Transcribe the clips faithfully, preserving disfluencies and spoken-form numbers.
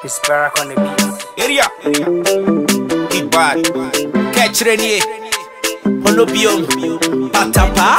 It's Barak on the beat. Area, big bad, catch Renier, Honobium, Patapa,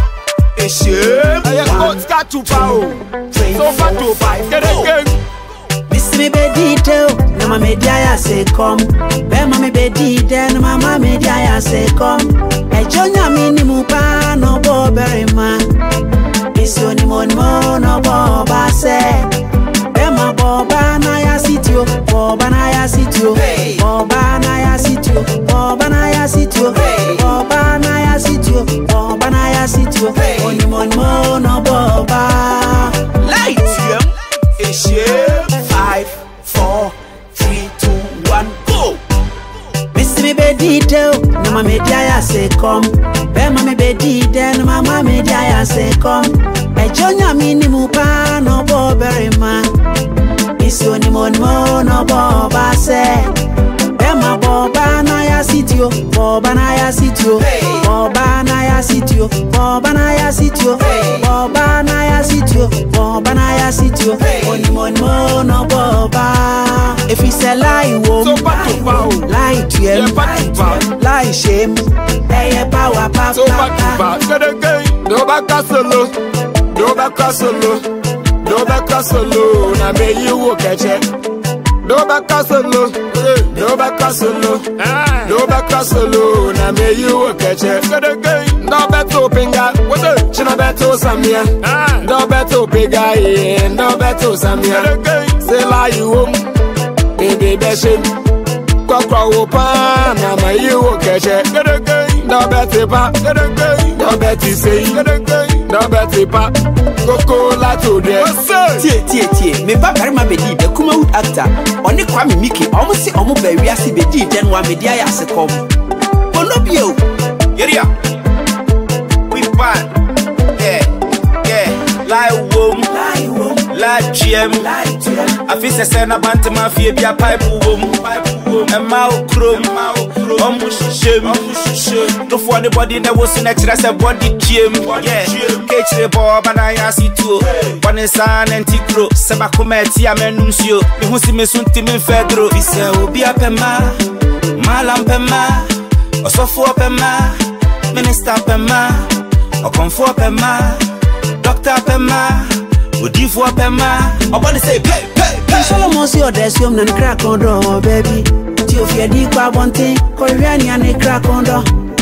Eshe, I am got to power. So far to fight, get again. Miss me be detail, na ma media ya say come. Be ma me be detail, na mama media ya say come. E jonya mi ni mu pa no bo berima. Isi oni mo ni mo no bo ba se. Be ma bo ba na ya sitio, bo ba na ya sitio, bo ba na ya sitio, bo ba na ya sitio, bo ba na ya sitio, bo ba na ya sitio. Oni mo ni mo no bo ba. Light, Eshe. Five, four, three, two, one, go. Miss me be detail, na ma media ya say come. Be ma me be detail, na mama media ya say come. E jonya mi ni mu pa no bo berima. Isi oni mo ni mo no bo ba se. Be ma bo ba na ya sitio, bo ba na ya sitio, bo ba na ya sitio, bo ba na ya sitio, bo ba na ya sitio, bo ba na ya sitio. Oni mo ni mo no bo ba. If it's a lie, won't So back to power. lie to him, Yeah, back to power. lie shame. Hey, power, papa. So back to back, get again. No back a solo, no back a solo, no back a solo. Now may you walk at it. No back a solo, no back a solo, no back a solo. Now may you walk at it. Get again. No better pinga, what's it? China better samia. No better pinga, no better samia. Get again. Say lie you home, baby bashim. Kwakwa wopa, na ma you walk at it. Get again. No better pa, get again. No better say, get again. No better pa. Coco la to de. Tie, tie, tie. Me ba karima bedi the Kumawood actor. Oni Kwame Miki. Omo si omo be wiase bedi den wa media ya se kom. Onobio. Area. We bad. Yeah. Yeah. Lie wom. Lie wom. Lie G M. Lie to him. I feel se sena bante mafia bia pipe wom. Pipe wom. E ma okrom. Omo shishem. Omo shishem. No for anybody that was in extra say body gym. Yeah. Kechre bo bana ya situ. Bone san antikro. Seba kometi amenumsio. Me hu si me sunti me fedro. Ise obi apema. Malam pema. Osofo apema. Minister apema. Okonfo apema. Doctor apema. Odifo apema. Obone say play play play. Solomon si odesium na crack on door, baby. Ti o fi edi kwa bonte, ko wiani ani crack on door.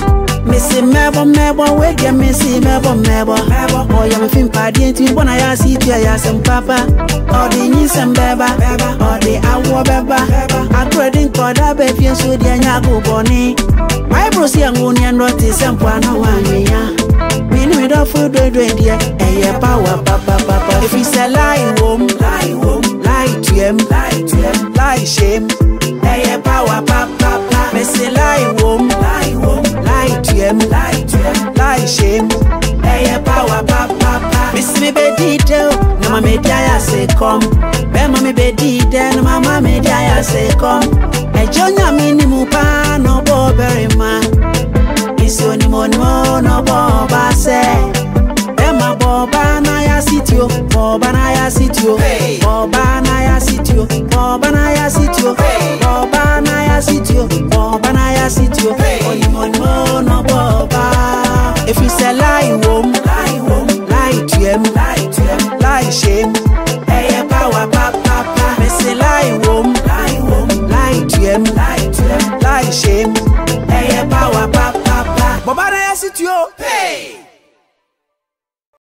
Missy mebo mebo, we get missy mebo mebo. Oh ya me fin padi enti bona ya si tia ya sem papa. Oh di ni sem beba, oh di awo beba. I credit for that baby so di anya go boni. My bro si angoni anoti sem po ana wanya. Me ni me do food do do dia. Eh ya power papa papa. If it's a lie wom, lie wom, lie to him, lie to him, lie shame. Eh ya power papa papa. Me say lie wom, lie wom, lie to him, lie to him, lie shame. Eh ya power papa papa. Miss me be detail, na ma media ya say come. Be ma me be detail, na mama media ya say come. E jonya mi ni mu pa no bo berima. Isi oni mo ni mo no bo ba se. Be ma bo ba na ya sitio, bo ba na ya sitio, bo ba na ya sitio, bo ba na ya sitio, bo ba na ya sitio, bo ba na ya sitio. Oni mo ni mo no bo ba. If it's a lie wom, lie wom, lie to him, lie to him, lie shame. Hey ya power papa papa. Me say lie wom, lie wom, lie to him, lie to him, lie shame. Hey ya power papa papa. Bobana ya sitio. Hey.